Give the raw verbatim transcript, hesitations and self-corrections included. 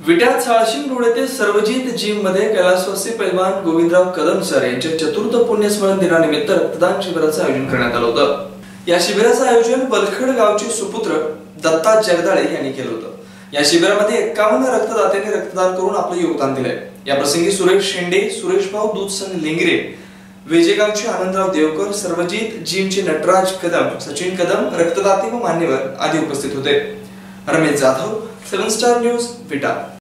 विट्यात साळशिंग road येथे Sarvajit gym मध्ये कैलासवासी पैलवान गोविंदराव कदम सर यांच्या चतुर्थ पुण्यस्मरण दिनानिमित्त रक्तदान शिबिराचे आयोजन करण्यात आले होते। या शिबिराचे आयोजन वलखड गावचे सुपुत्र दत्ता जगदाळे यांनी केले होते। या शिबिरामध्ये एक्कावन्न रक्तदात्यांनी रक्तदान करून आपले योगदान दिले। या प्रसंगी सुरेश शेंडे, सुरेश भाऊ दूधसंग लेंगरे, वेजेगावचे आनंदराव देवकर, सर्वजित जिमचे नटराज कदम, सचिन कदम, रक्तदाते व मान्यवर आदी उपस्थित होते। Ramesh Jadhav, seven star news, विटा।